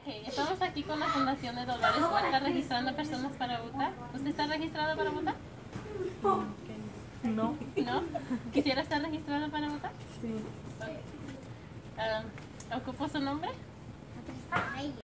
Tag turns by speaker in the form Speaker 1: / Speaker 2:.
Speaker 1: Ok, estamos aquí con la Fundación de Dolores Huerta registrando personas para votar. ¿Usted está registrado para votar?
Speaker 2: No.
Speaker 1: ¿No? ¿Quisiera estar registrado para votar?
Speaker 2: Sí.
Speaker 1: ¿Ocupo su nombre?